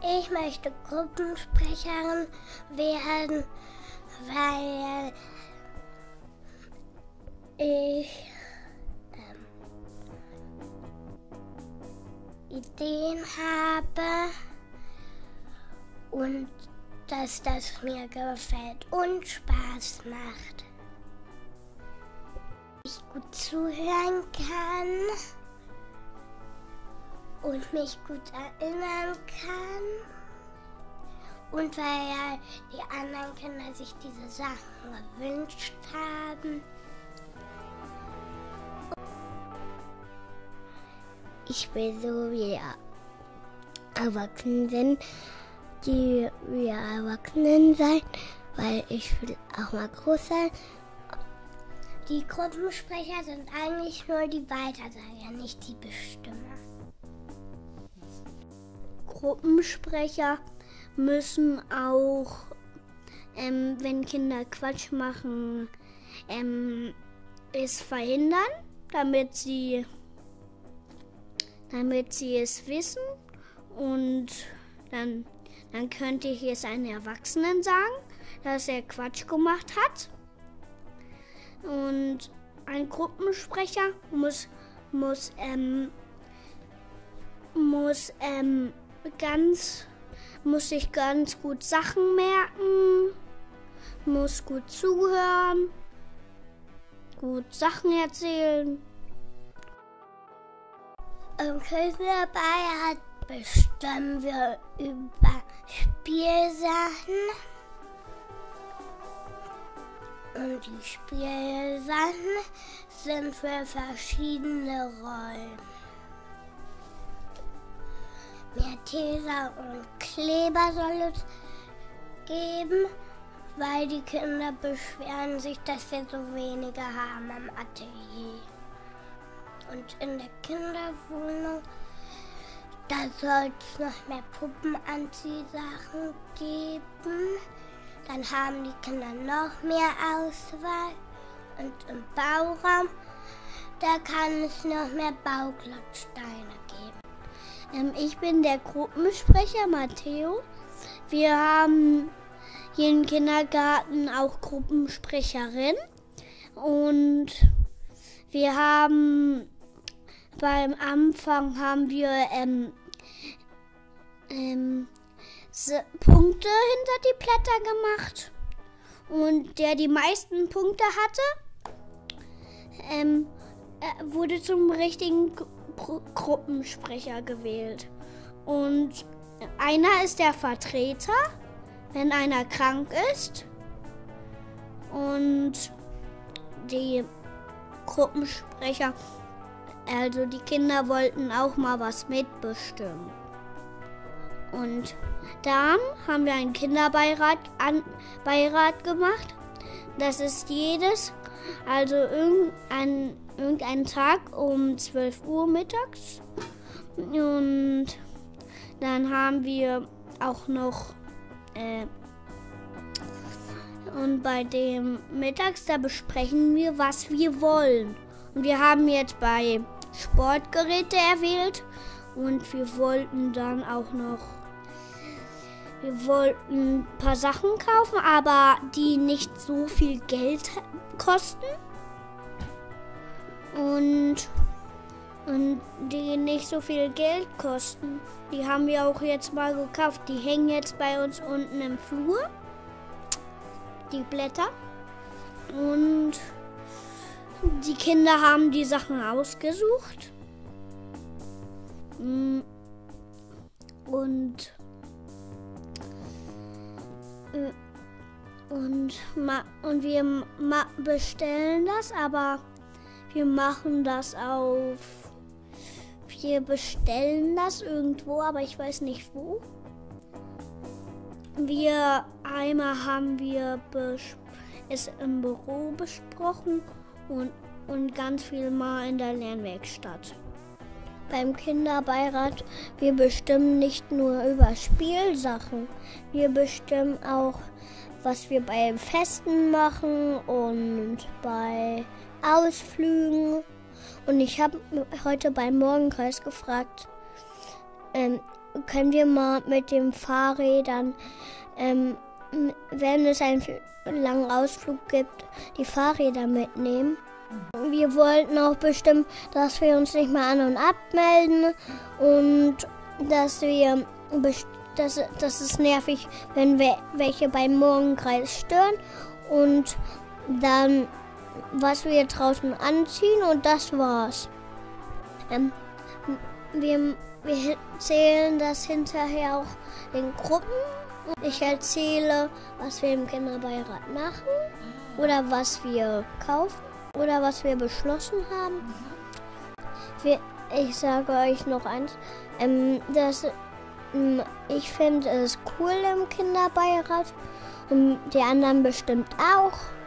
Ich möchte Gruppensprecherin werden, weil ich Ideen habe und dass das mir gefällt und Spaß macht. Ich gut zuhören kann und mich gut erinnern kann. Und weil ja die anderen Kinder sich diese Sachen gewünscht haben. Ich will so wie Erwachsenen, die wie Erwachsenen sein, weil ich will auch mal groß sein. Die Gruppensprecher sind eigentlich nur die Weitersager, nicht die Bestimmer. Gruppensprecher müssen auch, wenn Kinder Quatsch machen, es verhindern, damit sie es wissen. Und dann könnte ich es einem Erwachsenen sagen, dass er Quatsch gemacht hat. Und ein Gruppensprecher muss sich ganz gut Sachen merken, muss gut zuhören, gut Sachen erzählen. Im Kinderbeirat bestimmen wir über Spielsachen. Und die Spielsachen sind für verschiedene Rollen. Mehr Teser und Kleber soll es geben, weil die Kinder beschweren sich, dass wir so wenige haben am Atelier. Und in der Kinderwohnung, da soll es noch mehr Puppenanziehsachen geben. Dann haben die Kinder noch mehr Auswahl. Und im Bauraum, da kann es noch mehr Bauklotzsteine geben. Ich bin der Gruppensprecher Matteo. Wir haben hier im Kindergarten auch Gruppensprecherin. Und wir haben beim Anfang Punkte hinter die Blätter gemacht. Und der die meisten Punkte hatte, wurde zum richtigen Gruppensprecher gewählt. Und einer ist der Vertreter, wenn einer krank ist. Und die Gruppensprecher, also die Kinder wollten auch mal was mitbestimmen. Und dann haben wir einen Kinderbeirat gemacht. Das ist irgendein Tag um 12 Uhr mittags. Und dann haben wir auch noch und bei dem Mittags, da besprechen wir, was wir wollen. Und wir haben jetzt bei Sportgeräte erwählt und wir wollten dann auch noch ein paar Sachen kaufen, aber die nicht so viel Geld kosten. Und die nicht so viel Geld kosten, die haben wir auch jetzt mal gekauft. Die hängen jetzt bei uns unten im Flur, die Blätter. Und die Kinder haben die Sachen ausgesucht. Und wir bestellen das, aber wir machen das wir bestellen das irgendwo, aber ich weiß nicht wo. Einmal haben wir es im Büro besprochen und ganz viel mal in der Lernwerkstatt. Beim Kinderbeirat, wir bestimmen nicht nur über Spielsachen, wir bestimmen auch, was wir bei Festen machen und bei Ausflügen. Und ich habe heute beim Morgenkreis gefragt, können wir mal mit den Fahrrädern, wenn es einen langen Ausflug gibt, die Fahrräder mitnehmen. Wir wollten auch bestimmt, dass wir uns nicht mehr an- und abmelden und dass es nervig, wenn welche beim Morgenkreis stören und dann, was wir draußen anziehen und das war's. Wir erzählen das hinterher auch in Gruppen. Ich erzähle, was wir im Kinderbeirat machen oder was wir kaufen oder was wir beschlossen haben. Ich sage euch noch eins, ich finde es cool im Kinderbeirat und die anderen bestimmt auch.